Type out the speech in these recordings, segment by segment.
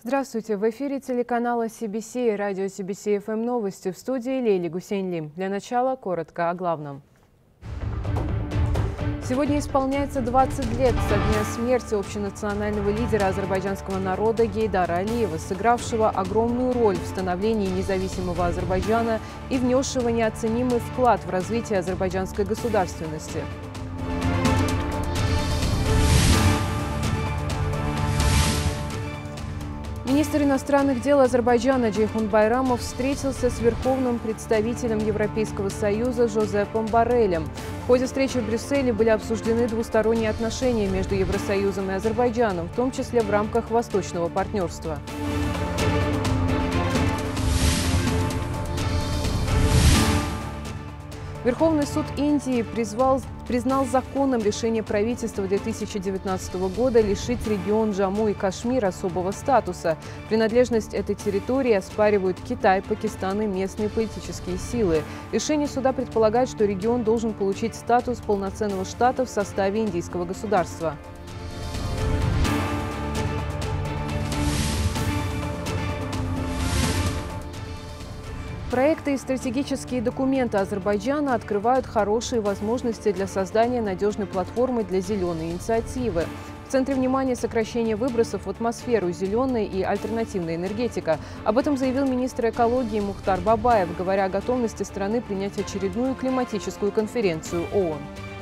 Здравствуйте! В эфире телеканала CBC и радио CBC FM новости, в студии Лейли Гусейнли. Для начала коротко о главном. Сегодня исполняется 20 лет со дня смерти общенационального лидера азербайджанского народа Гейдара Алиева, сыгравшего огромную роль в становлении независимого Азербайджана и внесшего неоценимый вклад в развитие азербайджанской государственности. Министр иностранных дел Азербайджана Джейхун Байрамов встретился с верховным представителем Европейского Союза Жозепом Борреллем. В ходе встречи в Брюсселе были обсуждены двусторонние отношения между Евросоюзом и Азербайджаном, в том числе в рамках Восточного партнерства. Верховный суд Индии признал законным решение правительства 2019 года лишить регион Джамму и Кашмир особого статуса. Принадлежность этой территории оспаривают Китай, Пакистан и местные политические силы. Решение суда предполагает, что регион должен получить статус полноценного штата в составе индийского государства. Проекты и стратегические документы Азербайджана открывают хорошие возможности для создания надежной платформы для зеленой инициативы. В центре внимания сокращение выбросов в атмосферу, зеленая и альтернативная энергетика. Об этом заявил министр экологии Мухтар Бабаев, говоря о готовности страны принять очередную климатическую конференцию ООН.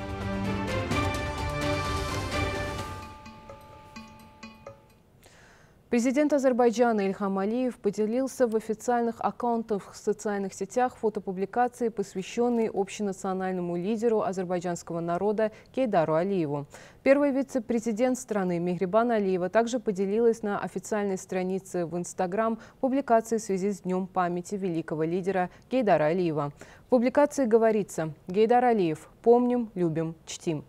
Президент Азербайджана Ильхам Алиев поделился в официальных аккаунтах в социальных сетях фотопубликации, посвященные общенациональному лидеру азербайджанского народа Гейдару Алиеву. Первый вице-президент страны Мехрибан Алиева также поделилась на официальной странице в Инстаграм публикацией в связи с Днем памяти великого лидера Гейдара Алиева. В публикации говорится: «Гейдар Алиев. Помним, любим, чтим».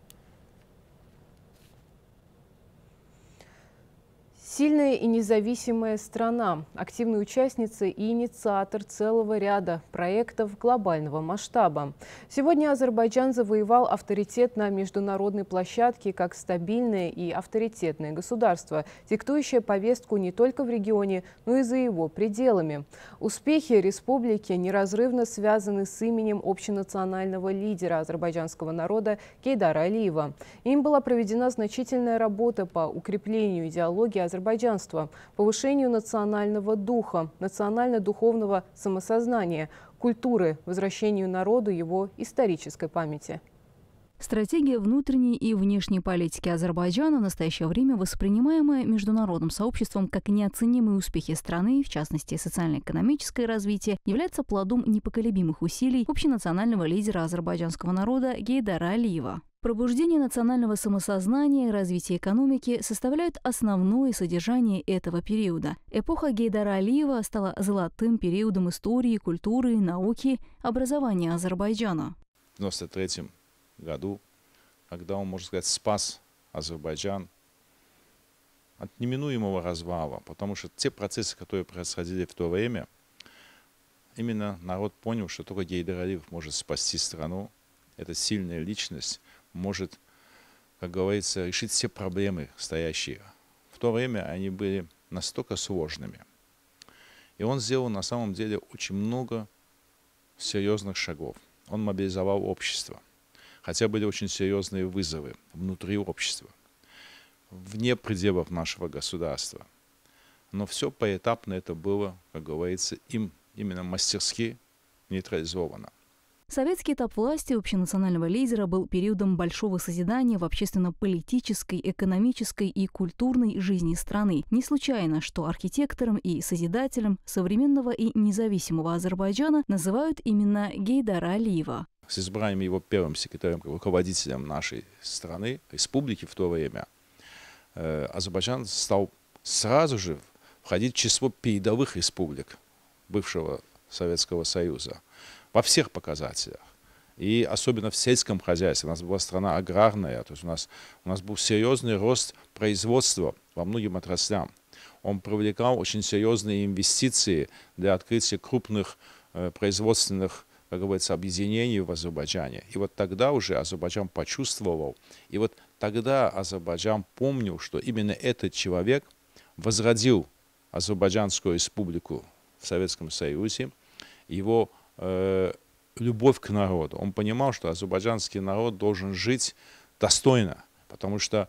Сильная и независимая страна, активная участница и инициатор целого ряда проектов глобального масштаба. Сегодня Азербайджан завоевал авторитет на международной площадке как стабильное и авторитетное государство, диктующее повестку не только в регионе, но и за его пределами. Успехи республики неразрывно связаны с именем общенационального лидера азербайджанского народа Гейдара Алиева. Им была проведена значительная работа по укреплению идеологии азербайджанства, повышению национального духа, национально-духовного самосознания, культуры, возвращению народу его исторической памяти. Стратегия внутренней и внешней политики Азербайджана в настоящее время воспринимаемая международным сообществом как неоценимые успехи страны, в частности социально-экономическое развитие, является плодом непоколебимых усилий общенационального лидера азербайджанского народа Гейдара Алиева. Пробуждение национального самосознания и развитие экономики составляют основное содержание этого периода. Эпоха Гейдара Алиева стала золотым периодом истории, культуры, науки, образования Азербайджана. В 1993 году, когда он, можно сказать, спас Азербайджан от неминуемого развала, потому что те процессы, которые происходили в то время, именно народ понял, что только Гейдар Алиев может спасти страну. Эта сильная личность может, как говорится, решить все проблемы стоящие. В то время они были настолько сложными. И он сделал на самом деле очень много серьезных шагов. Он мобилизовал общество. Хотя были очень серьезные вызовы внутри общества, вне пределов нашего государства. Но все поэтапно это было, как говорится, им именно мастерски нейтрализовано. Советский этап власти общенационального лидера был периодом большого созидания в общественно-политической, экономической и культурной жизни страны. Не случайно, что архитектором и созидателем современного и независимого Азербайджана называют именно Гейдара Алиева. С избранием его первым секретарем, руководителем нашей страны, республики в то время, Азербайджан стал сразу же входить в число передовых республик бывшего Советского Союза во всех показателях. И особенно в сельском хозяйстве. У нас была страна аграрная, то есть у нас был серьезный рост производства во многих отраслям. Он привлекал очень серьезные инвестиции для открытия крупных производственных, как говорится, объединений в Азербайджане. И вот тогда уже Азербайджан почувствовал, и вот тогда Азербайджан помнил, что именно этот человек возродил Азербайджанскую республику в Советском Союзе, его любовь к народу. Он понимал, что азербайджанский народ должен жить достойно, потому что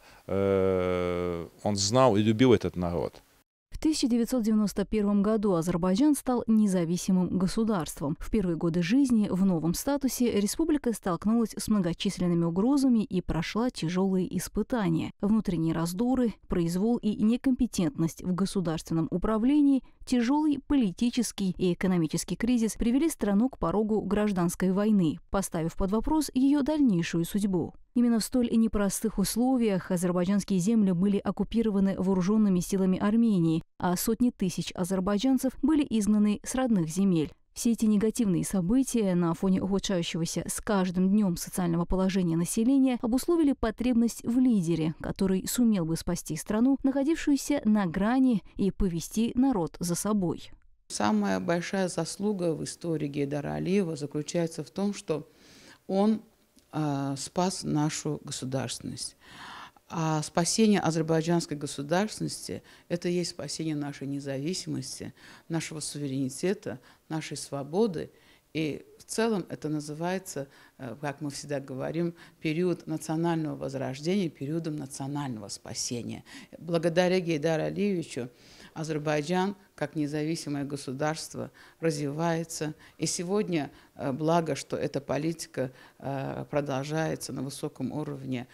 он знал и любил этот народ. В 1991 году Азербайджан стал независимым государством. В первые годы жизни в новом статусе республика столкнулась с многочисленными угрозами и прошла тяжелые испытания. Внутренние раздоры, произвол и некомпетентность в государственном управлении, тяжелый политический и экономический кризис привели страну к порогу гражданской войны, поставив под вопрос ее дальнейшую судьбу. Именно в столь непростых условиях азербайджанские земли были оккупированы вооруженными силами Армении, а сотни тысяч азербайджанцев были изгнаны с родных земель. Все эти негативные события на фоне ухудшающегося с каждым днем социального положения населения обусловили потребность в лидере, который сумел бы спасти страну, находившуюся на грани, и повести народ за собой. Самая большая заслуга в истории Гейдара Алиева заключается в том, что он спас нашу государственность. А спасение азербайджанской государственности – это и есть спасение нашей независимости, нашего суверенитета, нашей свободы. И в целом это называется, как мы всегда говорим, период национального возрождения, периодом национального спасения. Благодаря Гейдару Алиевичу Азербайджан, как независимое государство, развивается. И сегодня, благо, что эта политика продолжается на высоком уровне,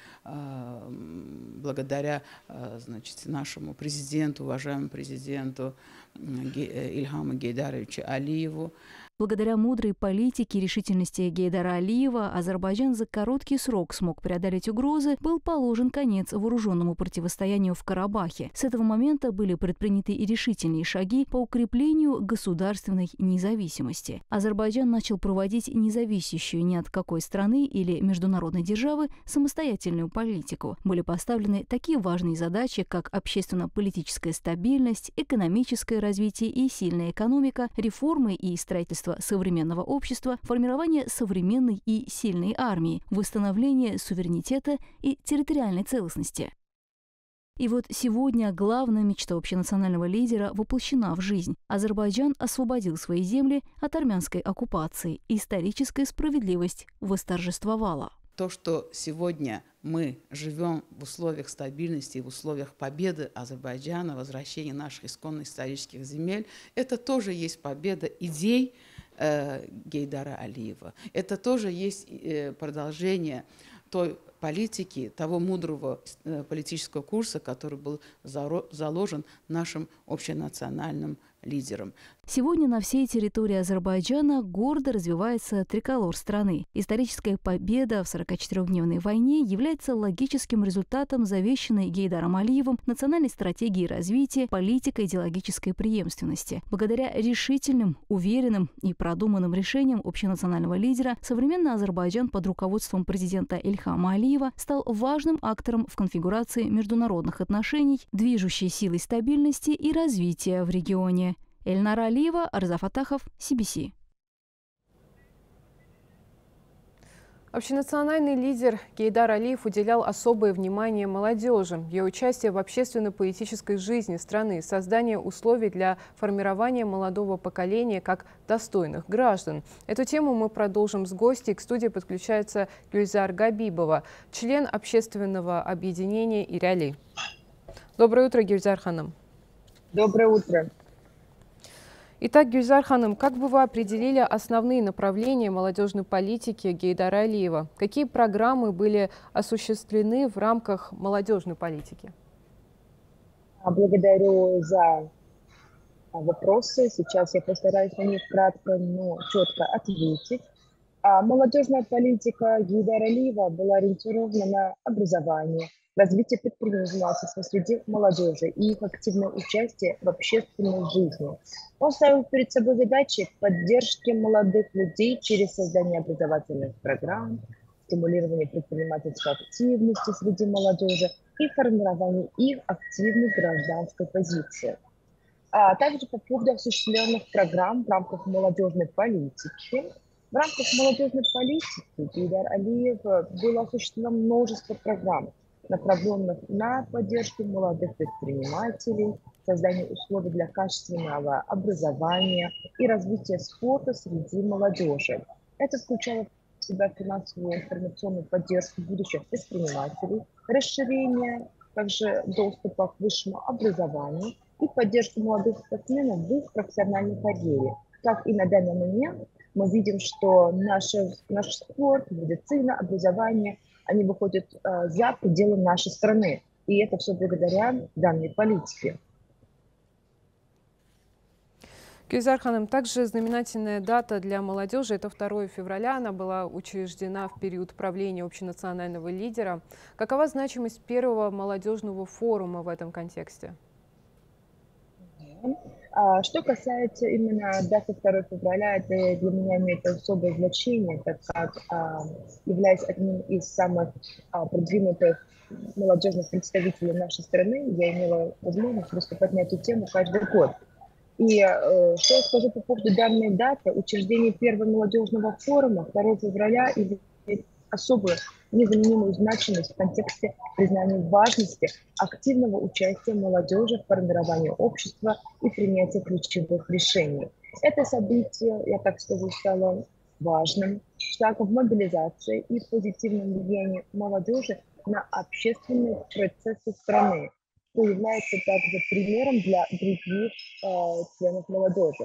благодаря, значит, нашему президенту, уважаемому президенту Ильхаму Гейдаровичу Алиеву. Благодаря мудрой политике и решительности Гейдара Алиева Азербайджан за короткий срок смог преодолеть угрозы, был положен конец вооруженному противостоянию в Карабахе. С этого момента были предприняты и решительные шаги по укреплению государственной независимости. Азербайджан начал проводить независящую ни от какой страны или международной державы самостоятельную политику. Были поставлены такие важные задачи, как общественно-политическая стабильность, экономическое развитие и сильная экономика, реформы и строительство современного общества, формирование современной и сильной армии, восстановление суверенитета и территориальной целостности. И вот сегодня главная мечта общенационального лидера воплощена в жизнь. Азербайджан освободил свои земли от армянской оккупации. Историческая справедливость восторжествовала. То, что сегодня мы живем в условиях стабильности и в условиях победы Азербайджана, возвращения наших исконных исторических земель, это тоже есть победа идей Гейдара Алиева. Это тоже есть продолжение той политики, того мудрого политического курса, который был заложен нашим общенациональным лидером. Сегодня на всей территории Азербайджана гордо развивается триколор страны. Историческая победа в 44-дневной войне является логическим результатом завещанной Гейдаром Алиевым национальной стратегии развития, политикой идеологической преемственности. Благодаря решительным, уверенным и продуманным решениям общенационального лидера современный Азербайджан под руководством президента Ильхама Алиева стал важным актором в конфигурации международных отношений, движущей силой стабильности и развития в регионе. Эльнара Алиева, Арзаф Атахов, CBC. Общенациональный лидер Гейдар Алиев уделял особое внимание молодежи, ее участие в общественно-политической жизни страны, создание условий для формирования молодого поколения как достойных граждан. Эту тему мы продолжим с гостьей. К студии подключается Гюльзар Габибова, член общественного объединения «Иряли». Доброе утро, Гюльзар ханым. Доброе утро. Итак, Гюльзар ханым, как бы вы определили основные направления молодежной политики Гейдара Алиева? Какие программы были осуществлены в рамках молодежной политики? Благодарю за вопросы. Сейчас я постараюсь на них кратко, но четко ответить. Молодежная политика Гейдара Алиева была ориентирована на образование, развитие предпринимательства среди молодежи и их активное участие в общественной жизни. Он ставил перед собой задачи поддержки молодых людей через создание образовательных программ, стимулирование предпринимательской активности среди молодежи и формирование их активной гражданской позиции. А также по поводу осуществленных программ в рамках молодежной политики. В рамках молодежной политики Гейдар Алиев было осуществлено множество программ. направленных на поддержку молодых предпринимателей, создание условий для качественного образования и развития спорта среди молодежи. Это включало в себя финансовую и информационную поддержку будущих предпринимателей, расширение также доступа к высшему образованию и поддержку молодых спортсменов в их профессиональной карьере. Как и на данный момент мы видим, что наш спорт, медицина, образование, они выходят за пределы нашей страны. И это все благодаря данной политике. Гюльзар Ханым, также знаменательная дата для молодежи – это 2 февраля. Она была учреждена в период правления общенационального лидера. Какова значимость первого молодежного форума в этом контексте? Что касается именно даты 2 февраля, это для меня имеет особое значение, так как являясь одним из самых продвинутых молодежных представителей нашей страны, я имела возможность выступать на эту тему каждый год. И что я скажу по поводу данной даты, учреждение первого молодежного форума 2 февраля имеет особую незаменимую значимость в контексте признания важности активного участия молодежи в формировании общества и принятии ключевых решений. Это событие, я так скажу, стало важным шагом в мобилизации и позитивном влиянии молодежи на общественные процессы страны, что является также примером для других членов молодежи.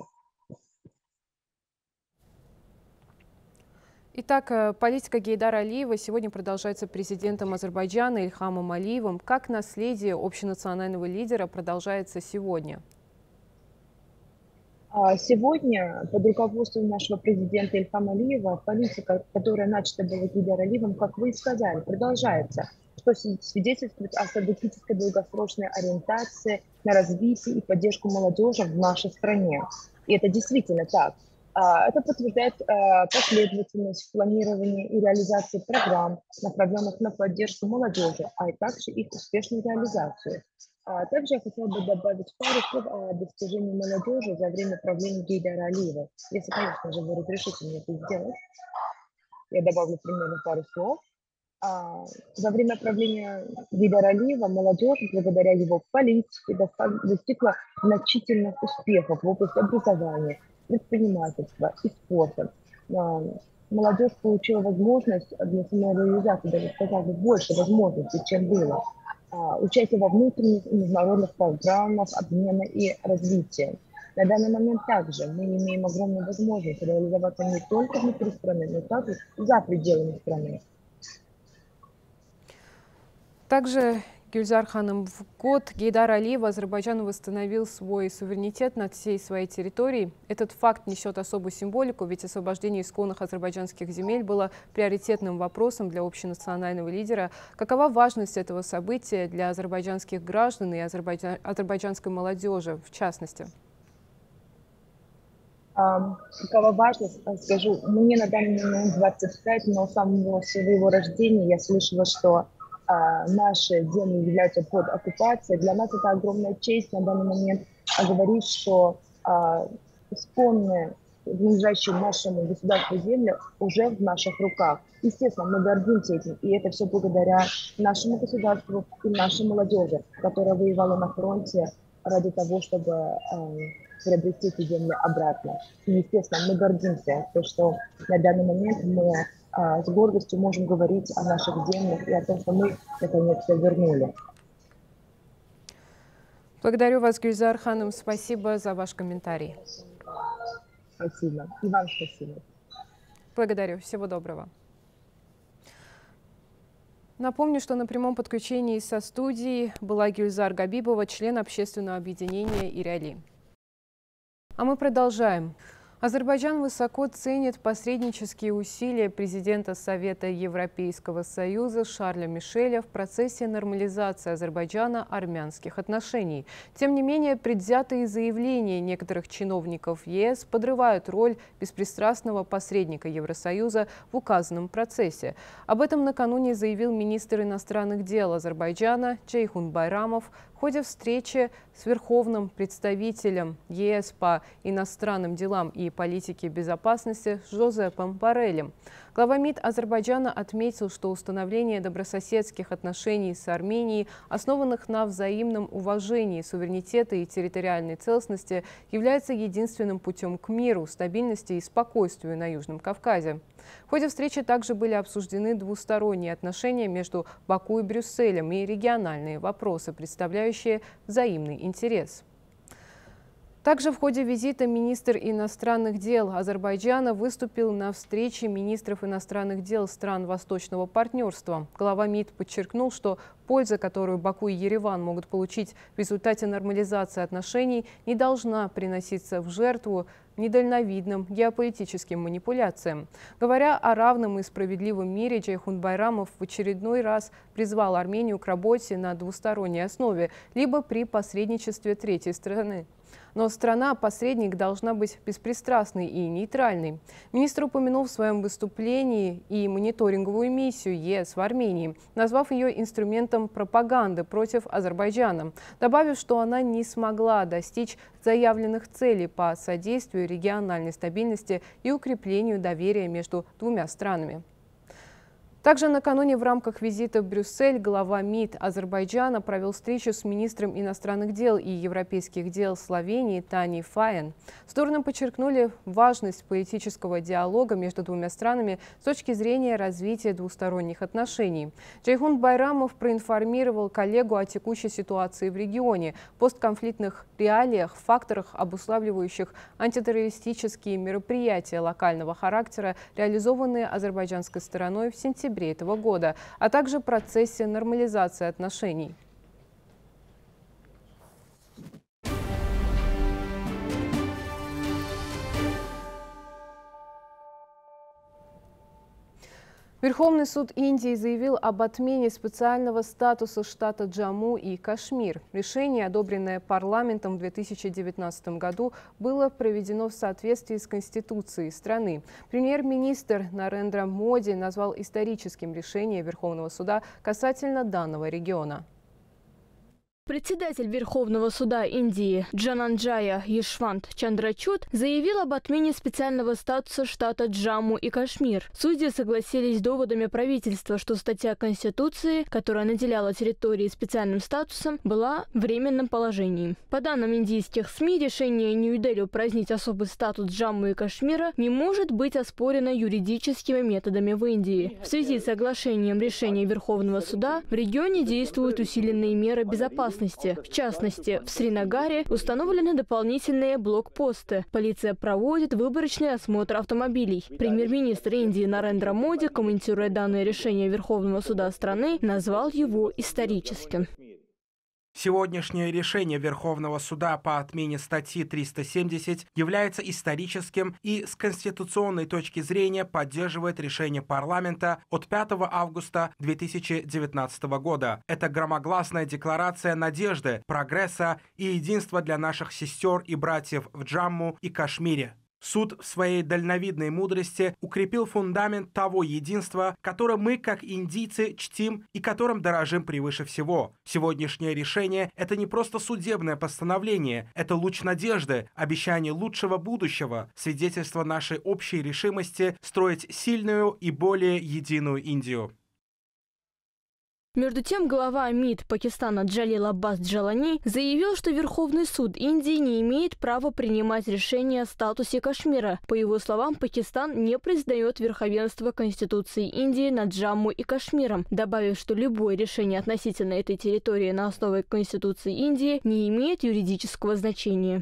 Итак, политика Гейдара Алиева сегодня продолжается президентом Азербайджана Ильхамом Алиевым. Как наследие общенационального лидера продолжается сегодня? Сегодня под руководством нашего президента Ильхама Алиева политика, которая начата была Гейдаром Алиевым, как вы и сказали, продолжается, что свидетельствует о стратегической долгосрочной ориентации на развитие и поддержку молодежи в нашей стране. И это действительно так. Это подтверждает последовательность в планировании и реализации программ, направленных на поддержку молодежи, а также их успешную реализацию. Также я хотела бы добавить пару слов о достижении молодежи за время правления Гейдара Алиева. Если, конечно же, вы разрешите мне это сделать, я добавлю примерно пару слов. За время правления Гейдара Алиева молодежь, благодаря его политике, достигла значительных успехов в области образования, предпринимательства и спорта. Молодежь получила возможность для самореализации, даже сказал бы, больше возможностей, чем было. Участие во внутренних и международных программах обмена и развития. На данный момент также мы имеем огромную возможность реализоваться не только внутри страны, но также за пределами страны. Также, Гюльзар Ханым, в год Гейдара Алиева Азербайджан восстановил свой суверенитет над всей своей территорией. Этот факт несет особую символику, ведь освобождение исконных азербайджанских земель было приоритетным вопросом для общенационального лидера. Какова важность этого события для азербайджанских граждан и азербайджанской молодежи в частности? Какова важность, скажу, мне на данный момент 25, но с самого своего рождения я слышала, что наши земли являются под оккупацией. Для нас это огромная честь на данный момент говорить, что исконные, принадлежащие нашему государству земли уже в наших руках. Естественно, мы гордимся этим, и это все благодаря нашему государству и нашей молодежи, которая воевала на фронте ради того, чтобы приобрести эти земли обратно. И, естественно, мы гордимся, потому что на данный момент мы с гордостью можем говорить о наших землях и о том, что мы наконец-то вернули. Благодарю вас, Гюльзар Ханым. Спасибо за ваш комментарий. Спасибо. И вам спасибо. Благодарю. Всего доброго. Напомню, что на прямом подключении со студией была Гюльзар Габибова, член общественного объединения «Ирали». А мы продолжаем. Азербайджан высоко ценит посреднические усилия президента Совета Европейского Союза Шарля Мишеля в процессе нормализации Азербайджана-армянских отношений. Тем не менее, предвзятые заявления некоторых чиновников ЕС подрывают роль беспристрастного посредника Евросоюза в указанном процессе. Об этом накануне заявил министр иностранных дел Азербайджана Чейхун Байрамов в ходе встречи с верховным представителем ЕС по иностранным делам и политике безопасности Жозепом Борреллем. Глава МИД Азербайджана отметил, что установление добрососедских отношений с Арменией, основанных на взаимном уважении суверенитета и территориальной целостности, является единственным путем к миру, стабильности и спокойствию на Южном Кавказе. В ходе встречи также были обсуждены двусторонние отношения между Баку и Брюсселем и региональные вопросы, представляющие взаимный интерес. Также в ходе визита министр иностранных дел Азербайджана выступил на встрече министров иностранных дел стран Восточного партнерства. Глава МИД подчеркнул, что польза, которую Баку и Ереван могут получить в результате нормализации отношений, не должна приноситься в жертву недальновидным геополитическим манипуляциям. Говоря о равном и справедливом мире, Джейхун Байрамов в очередной раз призвал Армению к работе на двусторонней основе, либо при посредничестве третьей страны. Но страна-посредник должна быть беспристрастной и нейтральной. Министр упомянул в своем выступлении и мониторинговую миссию ЕС в Армении, назвав ее инструментом пропаганды против Азербайджана, добавив, что она не смогла достичь заявленных целей по содействию региональной стабильности и укреплению доверия между двумя странами. Также накануне в рамках визита в Брюссель глава МИД Азербайджана провел встречу с министром иностранных дел и европейских дел Словении Таней Файен. Стороны подчеркнули важность политического диалога между двумя странами с точки зрения развития двусторонних отношений. Джейхун Байрамов проинформировал коллегу о текущей ситуации в регионе, постконфликтных реалиях, факторах, обуславливающих антитеррористические мероприятия локального характера, реализованные азербайджанской стороной в сентябре этого года, а также процессе нормализации отношений. Верховный суд Индии заявил об отмене специального статуса штата Джамму и Кашмир. Решение, одобренное парламентом в 2019 году, было проведено в соответствии с Конституцией страны. Премьер-министр Нарендра Моди назвал историческим решение Верховного суда касательно данного региона. Председатель Верховного суда Индии Джананджая Ешвант Чандрачуд заявил об отмене специального статуса штата Джамму и Кашмир. Судьи согласились с доводами правительства, что статья Конституции, которая наделяла территории специальным статусом, была в временном положении. По данным индийских СМИ, решение Нью-Дели упразднить особый статус Джамму и Кашмира не может быть оспорено юридическими методами в Индии. В связи с соглашением решения Верховного суда в регионе действуют усиленные меры безопасности. В частности, в Сринагаре установлены дополнительные блокпосты. Полиция проводит выборочный осмотр автомобилей. Премьер-министр Индии Нарендра Моди, комментируя данное решение Верховного суда страны, назвал его историческим. Сегодняшнее решение Верховного суда по отмене статьи 370 является историческим и с конституционной точки зрения поддерживает решение парламента от 5 августа 2019 года. Это громогласная декларация надежды, прогресса и единства для наших сестер и братьев в Джамму и Кашмире. Суд в своей дальновидной мудрости укрепил фундамент того единства, которое мы, как индийцы, чтим и которым дорожим превыше всего. Сегодняшнее решение – это не просто судебное постановление, это луч надежды, обещание лучшего будущего, свидетельство нашей общей решимости строить сильную и более единую Индию. Между тем, глава МИД Пакистана Джалил Аббас Джалани заявил, что Верховный суд Индии не имеет права принимать решения о статусе Кашмира. По его словам, Пакистан не признает верховенство Конституции Индии над Джамму и Кашмиром, добавив, что любое решение относительно этой территории на основе Конституции Индии не имеет юридического значения.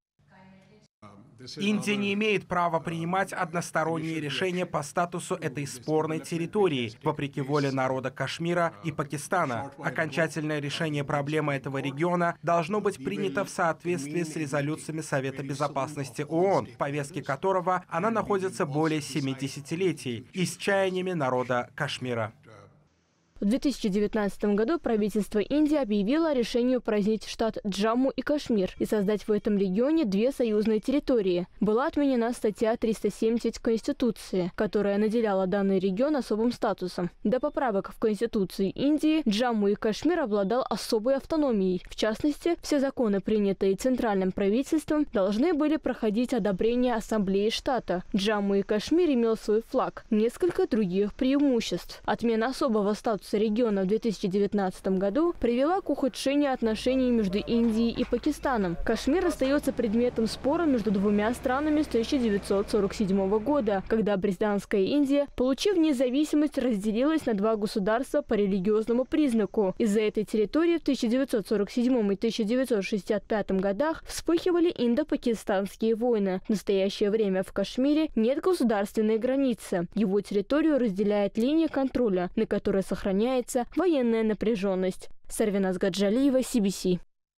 Индия не имеет права принимать односторонние решения по статусу этой спорной территории, вопреки воле народа Кашмира и Пакистана. Окончательное решение проблемы этого региона должно быть принято в соответствии с резолюциями Совета Безопасности ООН, в повестке которого она находится более 7 десятилетий, и с чаяниями народа Кашмира. В 2019 году правительство Индии объявило о решении упразднить штат Джамму и Кашмир и создать в этом регионе две союзные территории. Была отменена статья 370 Конституции, которая наделяла данный регион особым статусом. До поправок в Конституции Индии Джамму и Кашмир обладал особой автономией. В частности, все законы, принятые центральным правительством, должны были проходить одобрение Ассамблеи штата. Джамму и Кашмир имел свой флаг, несколько других преимуществ. Отмена особого статуса региона в 2019 году привела к ухудшению отношений между Индией и Пакистаном. Кашмир остается предметом спора между двумя странами с 1947 года, когда британская Индия, получив независимость, разделилась на два государства по религиозному признаку. Из-за этой территории в 1947 и 1965 годах вспыхивали индо-пакистанские войны. В настоящее время в Кашмире нет государственной границы. Его территорию разделяет линия контроля, на которой сохраняется военная напряженность. Сарвиназ Гаджалиева, CBC.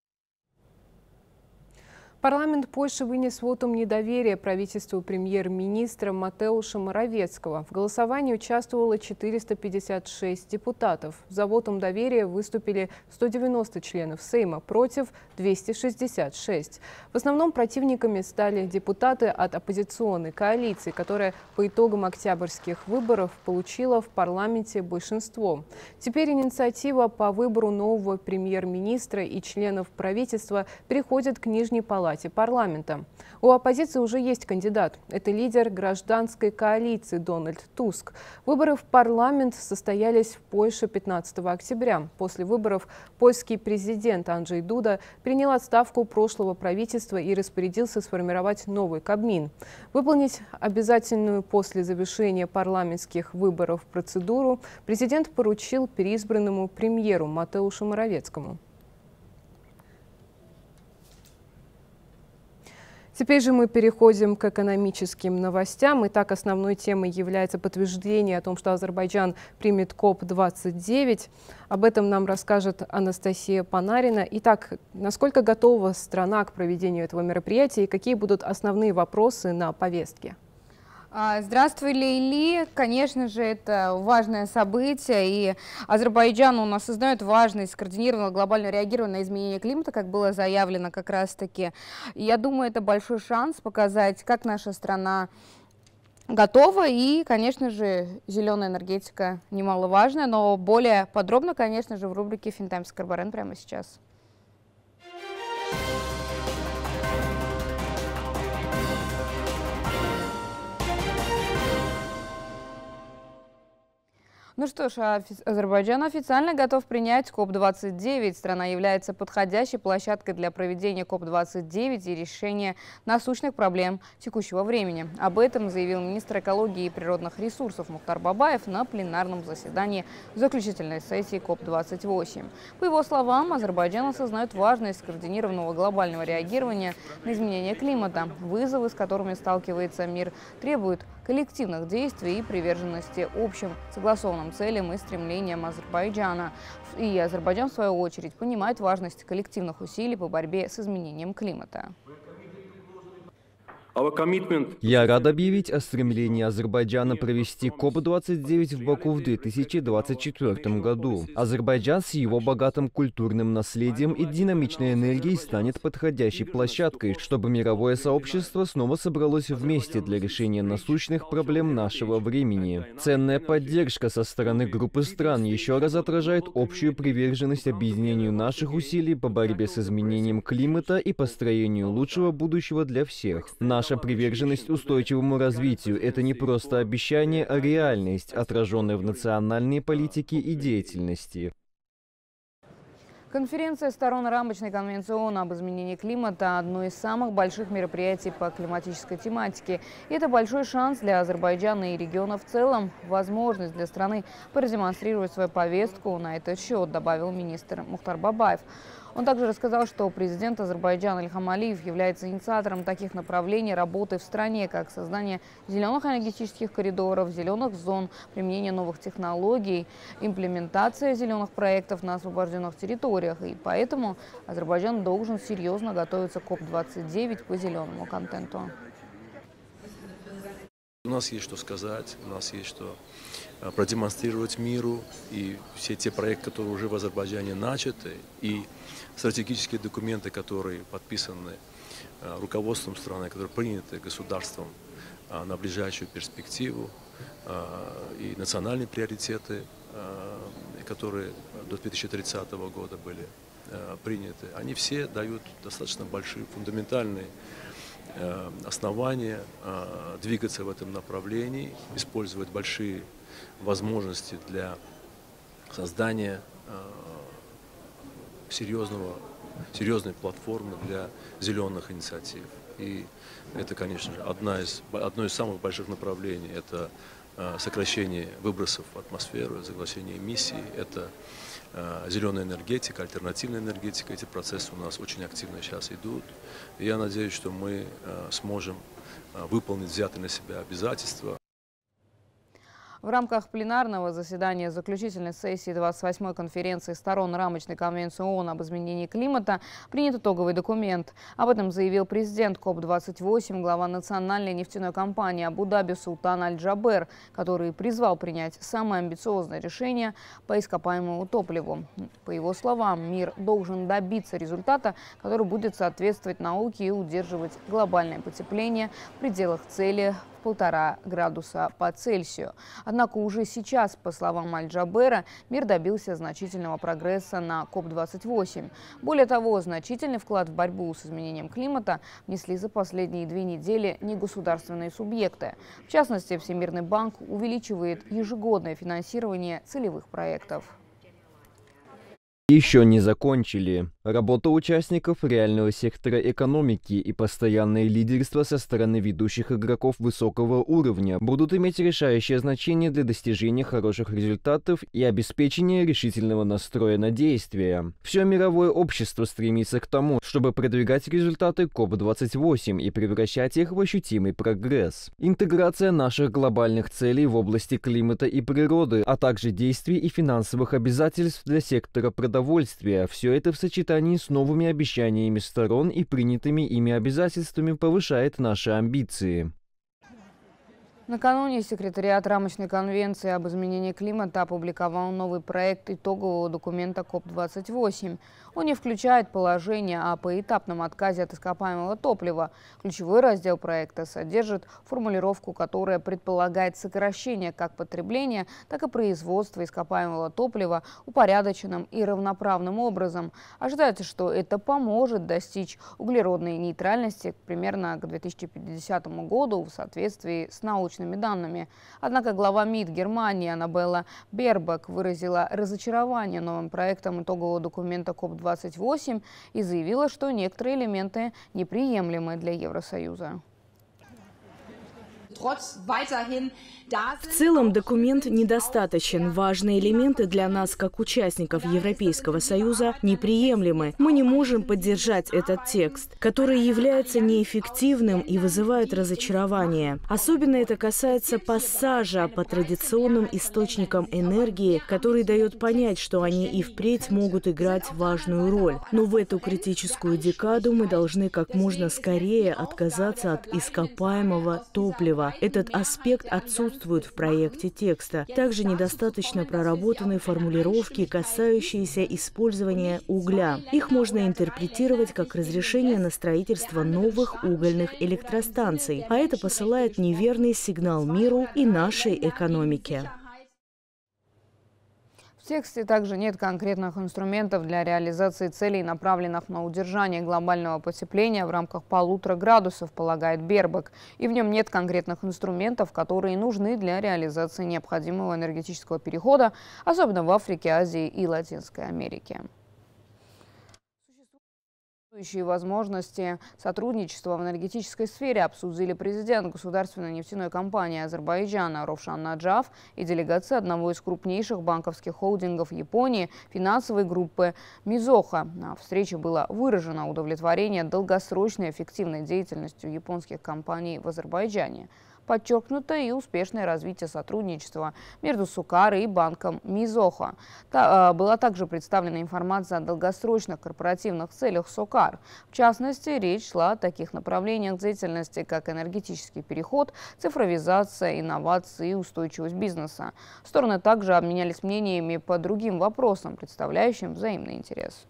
Парламент Польши вынес вотум недоверия правительству премьер-министра Матеуша Моровецкого. В голосовании участвовало 456 депутатов. За вотум доверия выступили 190 членов Сейма, против 266. В основном противниками стали депутаты от оппозиционной коалиции, которая по итогам октябрьских выборов получила в парламенте большинство. Теперь инициатива по выбору нового премьер-министра и членов правительства переходит к Нижней палате парламента. У оппозиции уже есть кандидат. Это лидер гражданской коалиции Дональд Туск. Выборы в парламент состоялись в Польше 15 октября. После выборов польский президент Анджей Дуда принял отставку прошлого правительства и распорядился сформировать новый Кабмин. Выполнить обязательную после завершения парламентских выборов процедуру президент поручил переизбранному премьеру Матеушу Моровецкому. Теперь же мы переходим к экономическим новостям. Итак, основной темой является подтверждение о том, что Азербайджан примет КОП-29. Об этом нам расскажет Анастасия Панарина. Итак, насколько готова страна к проведению этого мероприятия и какие будут основные вопросы на повестке? Здравствуй, Лейли. Конечно же, это важное событие, и Азербайджан у нас осознает важность скоординированного глобального реагирования на изменение климата, как было заявлено как раз-таки. Я думаю, это большой шанс показать, как наша страна готова, и, конечно же, зеленая энергетика немаловажная, но более подробно, конечно же, в рубрике «Финтаймс Карбарен» прямо сейчас. Ну что ж, Азербайджан официально готов принять КОП-29. Страна является подходящей площадкой для проведения КОП-29 и решения насущных проблем текущего времени. Об этом заявил министр экологии и природных ресурсов Мухтар Бабаев на пленарном заседании заключительной сессии КОП-28. По его словам, Азербайджан осознает важность скоординированного глобального реагирования на изменение климата. Вызовы, с которыми сталкивается мир, требуют коллективных действий и приверженности общим согласованным целям и стремлениям Азербайджана. И Азербайджан, в свою очередь, понимает важность коллективных усилий по борьбе с изменением климата. Я рад объявить о стремлении Азербайджана провести КОП-29 в Баку в 2024 году. Азербайджан с его богатым культурным наследием и динамичной энергией станет подходящей площадкой, чтобы мировое сообщество снова собралось вместе для решения насущных проблем нашего времени. Ценная поддержка со стороны группы стран еще раз отражает общую приверженность объединению наших усилий по борьбе с изменением климата и построению лучшего будущего для всех. Наша приверженность устойчивому развитию – это не просто обещание, а реальность, отраженная в национальной политике и деятельности. Конференция сторон рамочной конвенции ООН об изменении климата – одно из самых больших мероприятий по климатической тематике. И это большой шанс для Азербайджана и региона в целом, возможность для страны продемонстрировать свою повестку на этот счет, добавил министр Мухтар Бабаев. Он также рассказал, что президент Азербайджана Ильхам Алиев является инициатором таких направлений работы в стране, как создание зеленых энергетических коридоров, зеленых зон, применение новых технологий, имплементация зеленых проектов на освобожденных территориях. И поэтому Азербайджан должен серьезно готовиться к КОП-29 по зеленому контенту. У нас есть что сказать, у нас есть что продемонстрировать миру, и все те проекты, которые уже в Азербайджане начаты, и стратегические документы, которые подписаны руководством страны, которые приняты государством на ближайшую перспективу, и национальные приоритеты, которые до 2030 года были приняты, они все дают достаточно большие фундаментальные основания двигаться в этом направлении, использовать большие возможности для создания серьезной платформы для зеленых инициатив. И это, конечно же, одно из самых больших направлений – это сокращение выбросов в атмосферу, сокращение эмиссий, это зеленая энергетика, альтернативная энергетика. Эти процессы у нас очень активно сейчас идут. И я надеюсь, что мы сможем выполнить взятые на себя обязательства. В рамках пленарного заседания заключительной сессии 28-й конференции сторон рамочной конвенции ООН об изменении климата принят итоговый документ. Об этом заявил президент КОП-28, глава национальной нефтяной компании Абу-Даби Султан Аль-Джабер, который призвал принять самое амбициозное решение по ископаемому топливу. По его словам, мир должен добиться результата, который будет соответствовать науке и удерживать глобальное потепление в пределах цели 1,5 градуса по Цельсию. Однако уже сейчас, по словам Аль-Джабера, мир добился значительного прогресса на КОП-28. Более того, значительный вклад в борьбу с изменением климата внесли за последние 2 недели негосударственные субъекты. В частности, Всемирный банк увеличивает ежегодное финансирование целевых проектов. Еще не закончили. Работа участников реального сектора экономики и постоянное лидерство со стороны ведущих игроков высокого уровня будут иметь решающее значение для достижения хороших результатов и обеспечения решительного настроя на действия. Все мировое общество стремится к тому, чтобы продвигать результаты КОП-28 и превращать их в ощутимый прогресс. Интеграция наших глобальных целей в области климата и природы, а также действий и финансовых обязательств для сектора продовольствия. Все это в сочетании с новыми обещаниями сторон и принятыми ими обязательствами повышает наши амбиции. Накануне секретариат рамочной конвенции об изменении климата опубликовал новый проект итогового документа КОП-28. Он не включает положение о поэтапном отказе от ископаемого топлива. Ключевой раздел проекта содержит формулировку, которая предполагает сокращение как потребления, так и производства ископаемого топлива упорядоченным и равноправным образом. Ожидается, что это поможет достичь углеродной нейтральности примерно к 2050 году в соответствии с научными данными. Однако глава МИД Германии Аннабелла Бербок выразила разочарование новым проектом итогового документа КОП-28 и заявила, что некоторые элементы неприемлемы для Евросоюза. В целом документ недостаточен. Важные элементы для нас, как участников Европейского Союза, неприемлемы. Мы не можем поддержать этот текст, который является неэффективным и вызывает разочарование. Особенно это касается пассажа по традиционным источникам энергии, который дает понять, что они и впредь могут играть важную роль. Но в эту критическую декаду мы должны как можно скорее отказаться от ископаемого топлива. Этот аспект отсутствует в проекте текста. Также недостаточно проработаны формулировки, касающиеся использования угля. Их можно интерпретировать как разрешение на строительство новых угольных электростанций, а это посылает неверный сигнал миру и нашей экономике. В тексте также нет конкретных инструментов для реализации целей, направленных на удержание глобального потепления в рамках 1,5 градусов, полагает Бербок. И в нем нет конкретных инструментов, которые нужны для реализации необходимого энергетического перехода, особенно в Африке, Азии и Латинской Америке. Существующие возможности сотрудничества в энергетической сфере обсудили президент государственной нефтяной компании Азербайджана Ровшан Наджаф и делегация одного из крупнейших банковских холдингов Японии, финансовой группы Мизоха. На встрече было выражено удовлетворение долгосрочной эффективной деятельностью японских компаний в Азербайджане. Подчеркнуто и успешное развитие сотрудничества между СУКАР и банком Мизохо. Была также представлена информация о долгосрочных корпоративных целях СУКАР. В частности, речь шла о таких направлениях деятельности, как энергетический переход, цифровизация, инновации и устойчивость бизнеса. Стороны также обменялись мнениями по другим вопросам, представляющим взаимный интерес.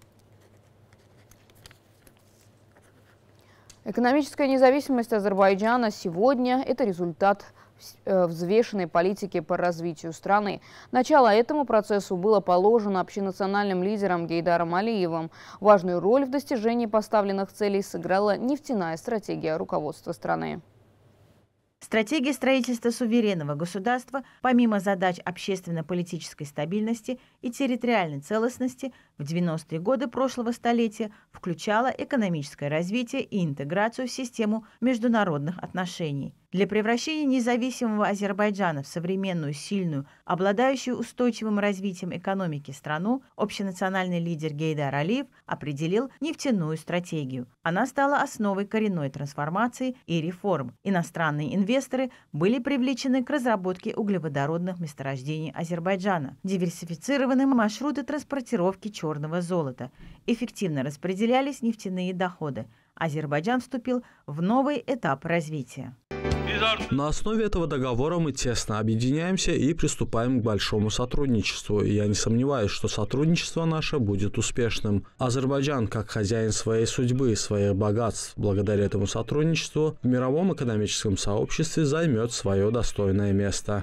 Экономическая независимость Азербайджана сегодня – это результат взвешенной политики по развитию страны. Начало этому процессу было положено общенациональным лидером Гейдаром Алиевым. Важную роль в достижении поставленных целей сыграла нефтяная стратегия руководства страны. Стратегия строительства суверенного государства, помимо задач общественно-политической стабильности и территориальной целостности, в 90-е годы прошлого столетия включала экономическое развитие и интеграцию в систему международных отношений. Для превращения независимого Азербайджана в современную, сильную, обладающую устойчивым развитием экономики страну, общенациональный лидер Гейдар Алиев определил нефтяную стратегию. Она стала основой коренной трансформации и реформ. Иностранные инвесторы были привлечены к разработке углеводородных месторождений Азербайджана, диверсифицированы маршруты транспортировки черного золота, эффективно распределялись нефтяные доходы. Азербайджан вступил в новый этап развития. На основе этого договора мы тесно объединяемся и приступаем к большому сотрудничеству. И я не сомневаюсь, что сотрудничество наше будет успешным. Азербайджан, как хозяин своей судьбы и своих богатств, благодаря этому сотрудничеству в мировом экономическом сообществе займет свое достойное место.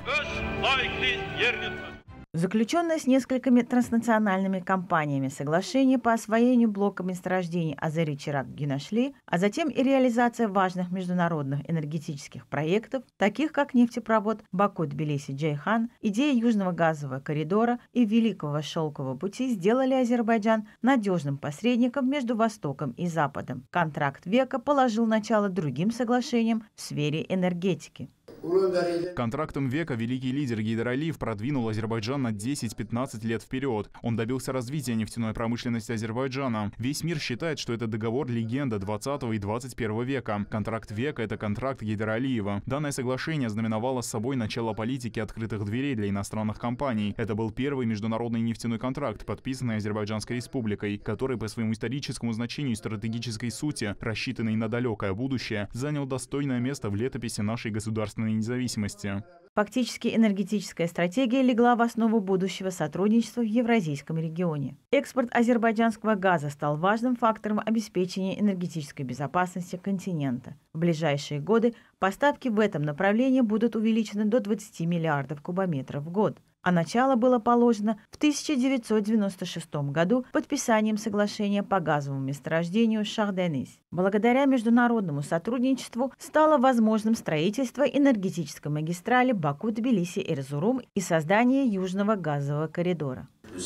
Заключенное с несколькими транснациональными компаниями соглашение по освоению блока месторождений Азери-Чирак-Гюнашли, а затем и реализация важных международных энергетических проектов, таких как нефтепровод Баку-Тбилиси-Джейхан, идея Южного газового коридора и Великого шелкового пути сделали Азербайджан надежным посредником между Востоком и Западом. Контракт века положил начало другим соглашениям в сфере энергетики. Контрактом века великий лидер Гейдар Алиев продвинул Азербайджан на 10-15 лет вперед. Он добился развития нефтяной промышленности Азербайджана. Весь мир считает, что это договор-легенда 20 и 21 века. Контракт века – это контракт Гейдара Алиева. Данное соглашение знаменовало собой начало политики открытых дверей для иностранных компаний. Это был первый международный нефтяной контракт, подписанный Азербайджанской республикой, который по своему историческому значению и стратегической сути, рассчитанный на далекое будущее, занял достойное место в летописи нашей государственной независимости. Фактически энергетическая стратегия легла в основу будущего сотрудничества в Евразийском регионе. Экспорт азербайджанского газа стал важным фактором обеспечения энергетической безопасности континента. В ближайшие годы поставки в этом направлении будут увеличены до 20 миллиардов кубометров в год. А начало было положено в 1996 году подписанием соглашения по газовому месторождению Шах-Денис. Благодаря международному сотрудничеству стало возможным строительство энергетической магистрали Баку-Тбилиси-Эрзурум и создание Южного газового коридора.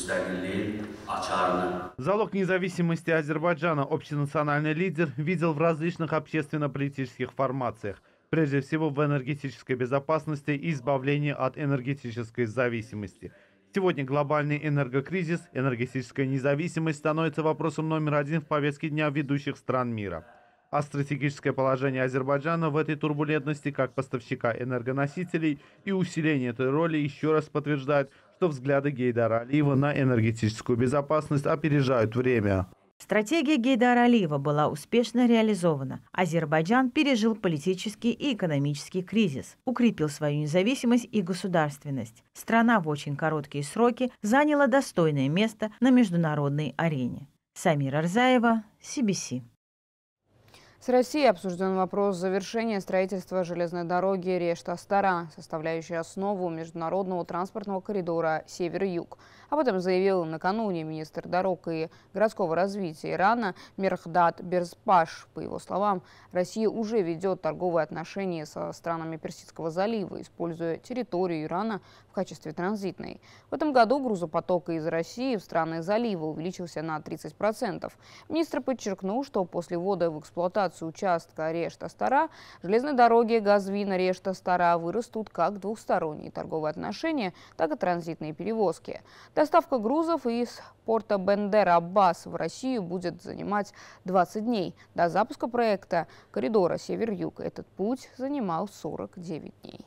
Залог независимости Азербайджана общенациональный лидер видел в различных общественно-политических формациях. Прежде всего в энергетической безопасности и избавлении от энергетической зависимости. Сегодня глобальный энергокризис, энергетическая независимость становится вопросом номер один в повестке дня ведущих стран мира. А стратегическое положение Азербайджана в этой турбулентности как поставщика энергоносителей и усиление этой роли еще раз подтверждает, что взгляды Гейдара Алиева на энергетическую безопасность опережают время. Стратегия Гейдара Алиева была успешно реализована. Азербайджан пережил политический и экономический кризис, укрепил свою независимость и государственность. Страна в очень короткие сроки заняла достойное место на международной арене. Самира Арзаева, CBC. С Россией обсужден вопрос завершения строительства железной дороги Решт-Астара, составляющей основу международного транспортного коридора Север-Юг. Об этом заявил накануне министр дорог и городского развития Ирана Мерхдат Берзпаш. По его словам, Россия уже ведет торговые отношения со странами Персидского залива, используя территорию Ирана в качестве транзитной. В этом году грузопоток из России в страны залива увеличился на 30%. Министр подчеркнул, что после ввода в эксплуатацию участка Решт-Астара железной дороги Газвин-Решт-Астара вырастут как двухсторонние торговые отношения, так и транзитные перевозки. Доставка грузов из порта Бендер-Аббас в Россию будет занимать 20 дней. До запуска проекта коридора Север-Юг этот путь занимал 49 дней.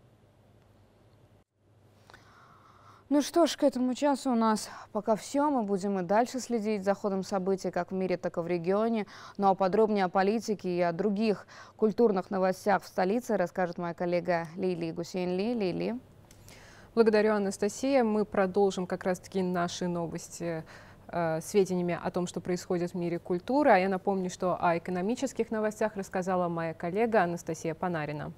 Ну что ж, к этому часу у нас пока все. Мы будем и дальше следить за ходом событий как в мире, так и в регионе. Ну а подробнее о политике и о других культурных новостях в столице расскажет моя коллега Лили Гусейнли. Лили. Благодарю, Анастасия. Мы продолжим как раз-таки наши новости сведениями о том, что происходит в мире культуры. А я напомню, что о экономических новостях рассказала моя коллега Анастасия Панарина.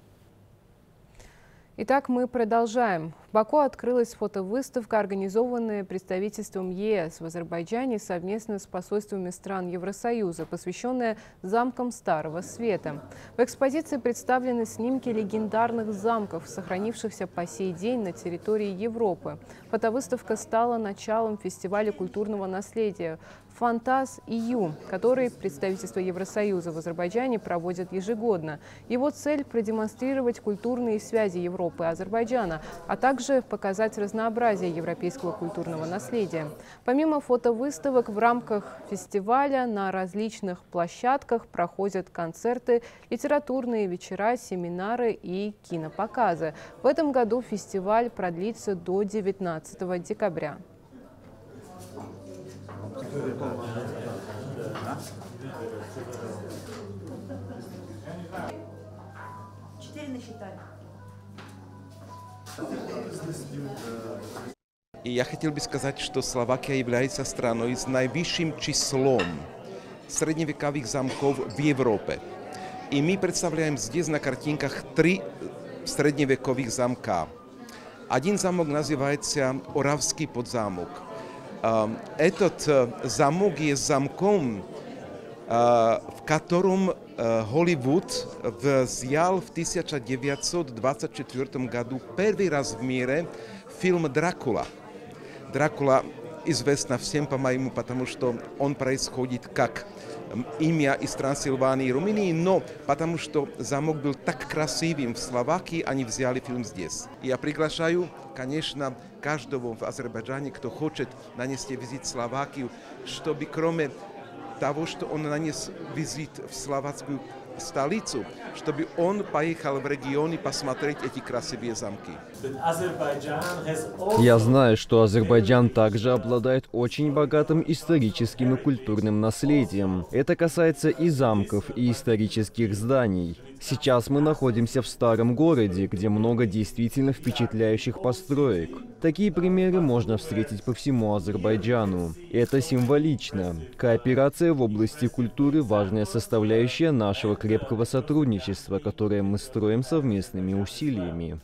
Итак, мы продолжаем. В Баку открылась фотовыставка, организованная представительством ЕС в Азербайджане совместно с посольствами стран Евросоюза, посвященная замкам Старого Света. В экспозиции представлены снимки легендарных замков, сохранившихся по сей день на территории Европы. Фотовыставка стала началом фестиваля культурного наследия «Фантаз-ИЮ», который представительство Евросоюза в Азербайджане проводит ежегодно. Его цель – продемонстрировать культурные связи Европы и Азербайджана, а также показать разнообразие европейского культурного наследия. Помимо фотовыставок, в рамках фестиваля на различных площадках проходят концерты, литературные вечера, семинары и кинопоказы. В этом году фестиваль продлится до 19 декабря. И я хотел бы сказать, что Словакия является страной с наивысшим числом средневековых замков в Европе. И мы представляем здесь на картинках 3 средневековых замка. Один замок называется Оравский подзамок. Этот замок есть замком, в котором Голливуд взял в 1924 году первый раз в мире фильм «Дракула». «Дракула» известна всем, по-моему, потому что он происходит как имя из Трансильвании и Румынии, но потому что замок был так красивым в Словакии, они взяли фильм здесь. Я приглашаю, конечно, каждого в Азербайджане, кто хочет нанести визит в Словакию, чтобы кроме того, что он нанес визит в словацкую столицу, чтобы он поехал в регион и посмотреть эти красивые замки. Я знаю, что Азербайджан также обладает очень богатым историческим и культурным наследием. Это касается и замков, и исторических зданий. Сейчас мы находимся в старом городе, где много действительно впечатляющих построек. Такие примеры можно встретить по всему Азербайджану. Это символично. Кооперация в области культуры – важная составляющая нашего крепкого сотрудничества, которое мы строим совместными усилиями.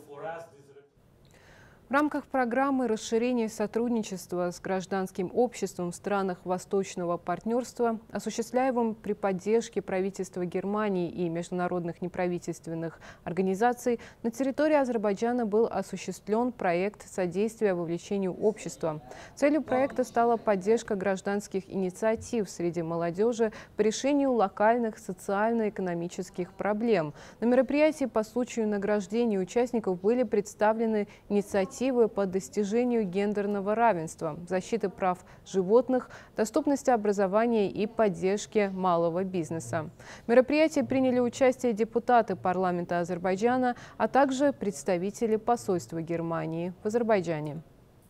В рамках программы расширения сотрудничества с гражданским обществом в странах Восточного партнерства, осуществляемым при поддержке правительства Германии и международных неправительственных организаций, на территории Азербайджана был осуществлен проект содействия вовлечению общества. Целью проекта стала поддержка гражданских инициатив среди молодежи по решению локальных социально-экономических проблем. На мероприятии по случаю награждения участников были представлены инициативы по достижению гендерного равенства, защиты прав животных, доступности образования и поддержки малого бизнеса. В мероприятии приняли участие депутаты парламента Азербайджана, а также представители посольства Германии в Азербайджане.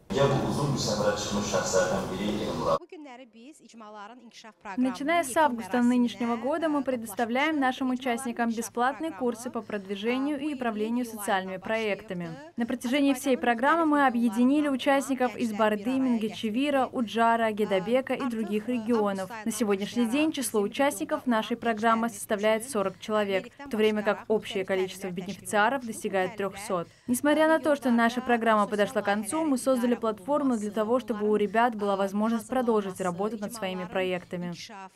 Начиная с августа нынешнего года мы предоставляем нашим участникам бесплатные курсы по продвижению и управлению социальными проектами. На протяжении всей программы мы объединили участников из Барды, Мингичевира, Уджара, Гедабека и других регионов. На сегодняшний день число участников нашей программы составляет 40 человек, в то время как общее количество бенефициаров достигает 300. Несмотря на то, что наша программа подошла к концу, мы создали платформу для того, чтобы у ребят была возможность продолжить работать над своими проектами.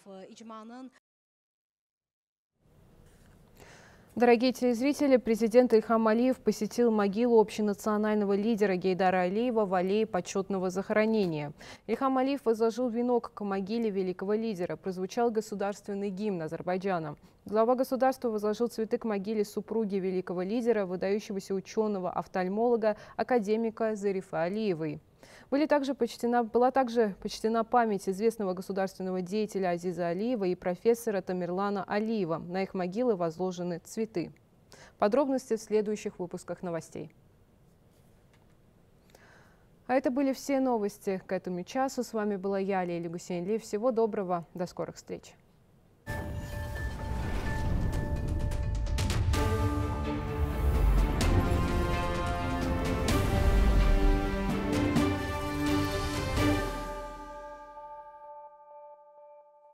Дорогие телезрители, президент Ильхам Алиев посетил могилу общенационального лидера Гейдара Алиева в аллее почетного захоронения. Ильхам Алиев возложил венок к могиле великого лидера. Прозвучал государственный гимн Азербайджана. Глава государства возложил цветы к могиле супруги великого лидера, выдающегося ученого-офтальмолога, академика Зарифы Алиевой. Была также почтена память известного государственного деятеля Азиза Алиева и профессора Тамерлана Алиева. На их могилы возложены цветы. Подробности в следующих выпусках новостей. А это были все новости к этому часу. С вами была я, Леля Гусейнли. Всего доброго, до скорых встреч.